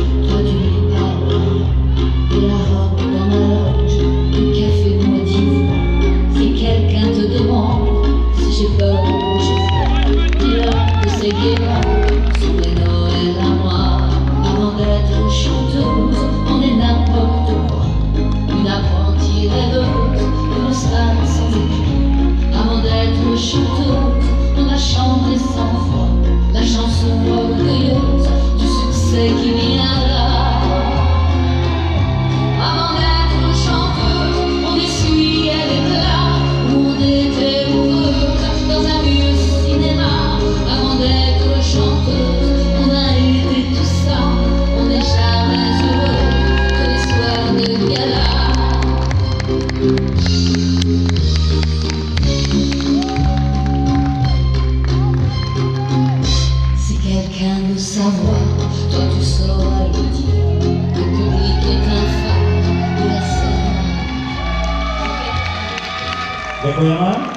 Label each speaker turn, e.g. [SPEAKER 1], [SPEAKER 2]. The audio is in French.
[SPEAKER 1] toi tu n'es pas loin. Et la robe dans ma loge, le café moitié. Si quelqu'un te demande si j'ai peur ou j'ai froid, dis-leur que c'est Guérin, sont mes Noëls à moi. Avant d'être chanteuse, on est n'importe quoi. Une apprentie rêveuse, une star sans éclat. Avant d'être chanteuse, on a chanté 100 fois la chanson orgueilleuse du succès qui viendra. Avant d'être chanteuse, on essuyait l'éclat où on était heureuse dans un vieux cinéma. Avant d'être chanteuse, on a été tout ça. On n'est jamais heureux que les soirs de gala. Quelqu'un veut savoir, toi tu sauras le dire. Le public est un phare de la scène.
[SPEAKER 2] Dziękujemy.